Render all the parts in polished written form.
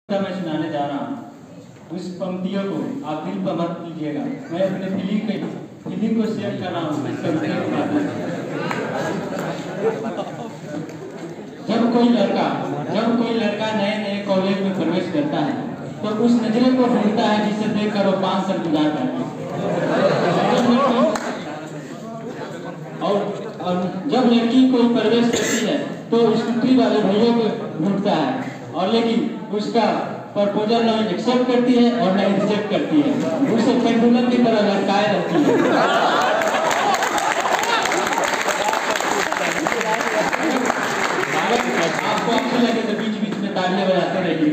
मैं सुनाने जा रहा हूँ। उस पंक्तियों को आप दिल पर मत लीजिएगा। मैं अपने फीलिंग को शेयर कर रहा हूँ। जब कोई लड़का नए कॉलेज में प्रवेश करता है तो उस नजरे को ढूंढता है जिसे देखकर वो 5 साल गुजार करता है। और जब लड़की कोई प्रवेश करती है तो स्कूटी वाले भैया को ढूंढता है, और लेकिन उसका प्रपोजल नहीं एक्सेप्ट करती है और नहीं रिजेक्ट करती है। उसे पेंडुलम की तरह लटकाए रहती है। आपको अच्छी लगे तो बीच बीच में तालियां बजाते रहिए।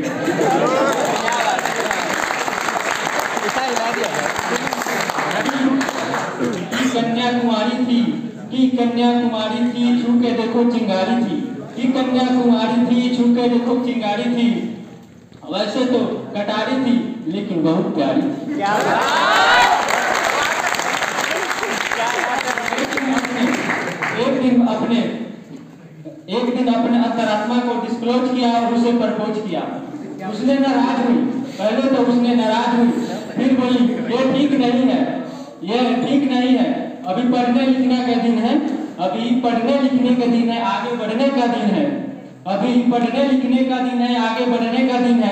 कन्याकुमारी थी छू के देखो चिंगारी थी। कि कन्याकुमारी थी छू के देखो चिंगारी थी। वैसे तो कटारी थी लेकिन बहुत प्यारी थी। एक दिन अपने अंतरात्मा को डिस्क्लोज किया और उसे प्रपोज किया। उसने नाराज हुई। पहले तो उसने नाराज हुई, फिर बोली ये ठीक नहीं है, ये ठीक नहीं है। अभी पढ़ने लिखने का दिन है, अभी पढ़ने लिखने का दिन है, आगे बढ़ने का दिन है। अभी पढ़ने लिखने का दिन है, आगे बढ़ने का दिन है।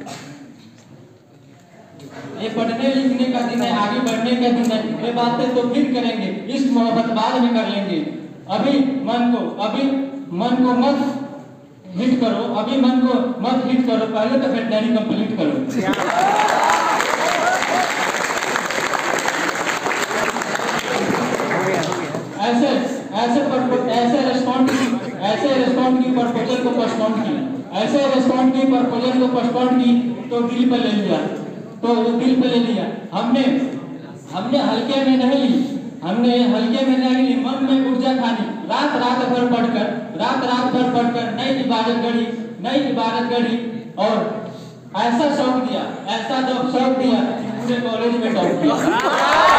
ये पढ़ने लिखने का दिन है, आगे बढ़ने का दिन है। ये बातें तो फिर करेंगे, इस मोहब्बत बाद में कर लेंगे। अभी मन को मत हिट करो, अभी मन को मत हिट करो, पहले तो वेटनरी कंप्लीट करो। ऐसे रेस्पॉन्ड की प्रपोजल को पोस्टपोन की, ऐसे रेस्पॉन्ड की प्रपोजल को पोस्टपोन की तो दिल पे ले लिया, हमने हल्के में नहीं ली, मन में ऊर्जा खानी। रात भर पढ़कर नई इबादत गढ़ी और ऐसा शौक दिया कि पूरे कॉलेज में टॉप किया।